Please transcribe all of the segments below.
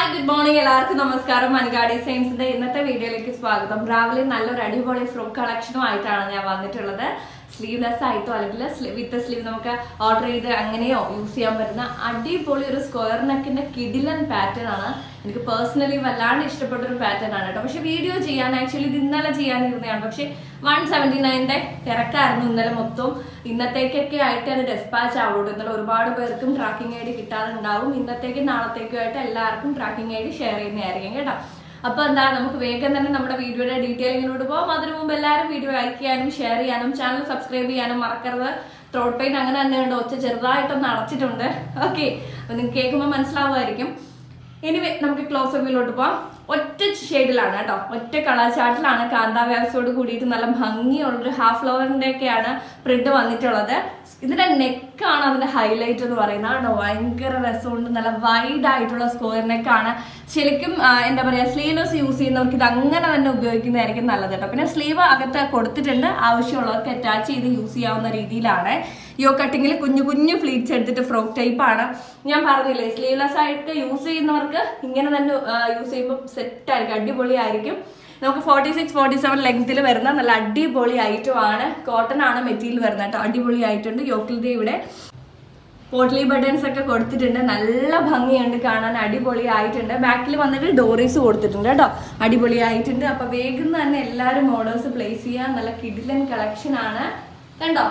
Hi good morning എല്ലാവർക്കും നമസ്കാരം. മൻഗാ ഡിസൈൻസിന്റെ ഇന്നത്തെ വീഡിയോയിലേക്ക് സ്വാഗതം. രാവിലെ നല്ലൊരു അടിപൊളി ഫ്രോക്ക് കളക്ഷനും ആയിട്ടാണ് ഞാൻ വന്നിട്ടുള്ളത്. സ്ലീവ്ലെസ് ആയിട്ടോ അല്ലെങ്കിൽ വിത്ത് സ്ലീവ് നമുക്ക് ഓർഡർ ചെയ്ത് അങ്ങനെയോ യൂസ് ചെയ്യാൻ പറ്റുന്ന അടിപൊളി ഒരു സ്ക്വയർ നെക്കിന്റെ കിഡിലൻ പാറ്റേൺ ആണ്. എനിക്ക് പേഴ്സണലി വല്ലാണ്ട് ഇഷ്ടപ്പെട്ട ഒരു പാറ്റേൺ ആണ് കേട്ടോ. പക്ഷെ വീഡിയോ ചെയ്യാൻ ആക്ച്വലി ഇത് ഇന്നലെ ചെയ്യാനിരുന്നതാണ്. പക്ഷെ 179 തിരക്കായിരുന്നു ഇന്നലെ മൊത്തം. ഇന്നത്തേക്കൊക്കെ ആയിട്ട് അത് ഡെസ്പാച്ച് ആവുള്ളൂ. ഇന്നലെ ഒരുപാട് പേർക്കും ട്രാക്കിംഗ് ഐ ഡി കിട്ടാറുണ്ടാവും. ഇന്നത്തേക്കും നാളത്തേക്കും ആയിട്ട് എല്ലാവർക്കും ട്രാക്കിംഗ് ഐ ഡി ഷെയർ ചെയ്യുന്നതായിരിക്കും കേട്ടോ. അപ്പൊ എന്താ, നമുക്ക് വേഗം തന്നെ നമ്മുടെ വീഡിയോയുടെ ഡീറ്റെയിലിങ്ങിലോട്ട് പോകാം. അതിനു മുമ്പ് എല്ലാവരും വീഡിയോ ലൈക്ക് ചെയ്യാനും ഷെയർ ചെയ്യാനും ചാനൽ സബ്സ്ക്രൈബ് ചെയ്യാനും മറക്കരുത്. ത്രോട്ട് പെയിൻ അങ്ങനെ തന്നെയുണ്ട്, ഒച്ച ചെറുതായിട്ടൊന്ന് അടച്ചിട്ടുണ്ട്. ഓക്കെ, അപ്പൊ നിങ്ങൾക്ക് കേൾക്കുമ്പോൾ മനസ്സിലാവുമായിരിക്കും. എനിവേ നമുക്ക് ക്ലോസ് അപ്പിലോട്ട് പോവാം. ഒറ്റ ഷെയ്ഡിലാണ് കേട്ടോ, ഒറ്റ കളർ ചാർട്ടിലാണ് കാന്താ വേവ്സോട് കൂടിയിട്ട് നല്ല ഭംഗിയുള്ളൊരു ഹാഫ് ഫ്ലവറിന്റെ ഒക്കെയാണ് പ്രിന്റ് വന്നിട്ടുള്ളത്. ഇതിന്റെ നെക്കാണ് അതിന്റെ ഹൈലൈറ്റ് എന്ന് പറയുന്നത് കേട്ടോ. ഭയങ്കര രസമുണ്ട്, നല്ല വൈഡ് ആയിട്ടുള്ള സ്ക്വയർ നെക്കാണ്. ശരിക്കും എന്താ പറയാ, സ്ലീവ്ലെസ് യൂസ് ചെയ്യുന്നവർക്ക് ഇത് അങ്ങനെ തന്നെ ഉപയോഗിക്കുന്നതായിരിക്കും നല്ലത് കേട്ടോ. പിന്നെ സ്ലീവ് അകത്ത് കൊടുത്തിട്ടുണ്ട്, ആവശ്യമുള്ളവർക്ക് അറ്റാച്ച് ചെയ്ത് യൂസ് ചെയ്യാവുന്ന രീതിയിലാണ്. യോ കട്ടിങ്ങിൽ കുഞ്ഞു കുഞ്ഞു ഫ്ലീറ്റ്സ് എടുത്തിട്ട് ഫ്രോക്ക് ടൈപ്പ് ആണ്. ഞാൻ പറഞ്ഞില്ലേ, സ്ലീവ്ലെസ് ആയിട്ട് യൂസ് ചെയ്യുന്നവർക്ക് ഇങ്ങനെ തന്നെ യൂസ് ചെയ്യുമ്പോൾ സെറ്റ് ആയിരിക്കും, അടിപൊളിയായിരിക്കും. നമുക്ക് 46-47 ലെങ്ത്തിൽ വരുന്ന നല്ല അടിപൊളി ഐറ്റമാണ്. കോട്ടൺ ആണ് മെറ്റീരിയൽ വരുന്നത് കേട്ടോ. അടിപൊളി ആയിട്ടുണ്ട്. യോക്കിൽ ഇവിടെ പോട്ട്ലി ബട്ടൺസ് ഒക്കെ കൊടുത്തിട്ടുണ്ട്, നല്ല ഭംഗിയുണ്ട് കാണാൻ, അടിപൊളി ആയിട്ടുണ്ട്. ബാക്കിൽ വന്നിട്ട് ഡോറീസ് കൊടുത്തിട്ടുണ്ട് കേട്ടോ, അടിപൊളി ആയിട്ടുണ്ട്. അപ്പൊ വേഗം തന്നെ എല്ലാവരും ഓർഡേഴ്സ് പ്ലേസ് ചെയ്യാൻ. നല്ല കിഡിലൻ കളക്ഷൻ ആണ് കണ്ടോ.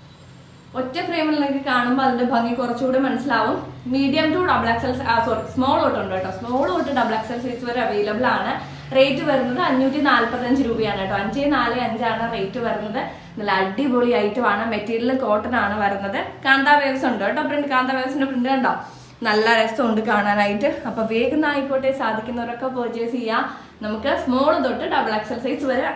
ഒറ്റ ഫ്രെയിമിലേക്ക് കാണുമ്പോൾ അതിന്റെ ഭംഗി കുറച്ചുകൂടി മനസ്സിലാവും. Medium to double XL, small തൊട്ടുണ്ട് കേട്ടോ. സ്മോൾ തൊട്ട് ഡബിൾ എക്സൽ സൈസ് വരെ അവൈലബിൾ ആണ്. റേറ്റ് വരുന്നത് 545 രൂപയാണ് കേട്ടോ. 545 ആണ് റേറ്റ് വരുന്നത്. നല്ല അടിപൊളി ഐറ്റമാണ്. മെറ്റീരിയൽ കോട്ടൺ ആണ് വരുന്നത്. കാന്താ വേവ്സ് ഉണ്ട് കേട്ടോ. പ്രിന്റ് കാന്താ വേവ്സിന്റെ പ്രിന്റ് കണ്ടോ, നല്ല രസമുണ്ട് കാണാനായിട്ട്. അപ്പൊ വേഗം ആയിക്കോട്ടെ, സാധിക്കുന്നവരൊക്കെ പർച്ചേസ് ചെയ്യാം. നമുക്ക് സ്മോൾ തൊട്ട് ഡബിൾ എക്സൽ സൈസ് വരെ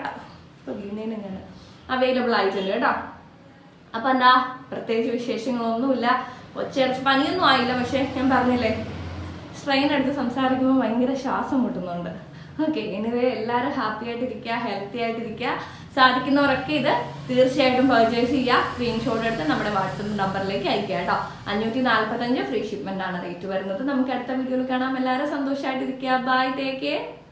അവൈലബിൾ ആയിട്ടുണ്ട് കേട്ടോ. അപ്പൊ എന്താ, പ്രത്യേകിച്ച് വിശേഷങ്ങളൊന്നുമില്ല. ഒച്ചയടച്ച് പനിയൊന്നും ആയില്ല. പക്ഷെ ഞാൻ പറഞ്ഞില്ലേ, സ്ട്രെയിൻ എടുത്ത് സംസാരിക്കുമ്പോൾ ഭയങ്കര ശ്വാസം മുട്ടുന്നുണ്ട്. ഓക്കെ, എനിവേ എല്ലാവരും ഹാപ്പി ആയിട്ടിരിക്കുക, ഹെൽത്തി ആയിട്ടിരിക്കുക. സാധിക്കുന്നവരൊക്കെ ഇത് തീർച്ചയായിട്ടും പർച്ചേസ് ചെയ്യുക. സ്ക്രീൻഷോട്ട് എടുത്ത് നമ്മുടെ വാട്സപ്പ് നമ്പറിലേക്ക് അയക്കുക കേട്ടോ. 545 ഫ്രീ ഷിപ്മെന്റ് ആണ് റേറ്റ് വരുന്നത്. നമുക്ക് അടുത്ത വീഡിയോയിൽ കാണാം. എല്ലാവരും സന്തോഷമായിട്ടിരിക്കുക. By, take care.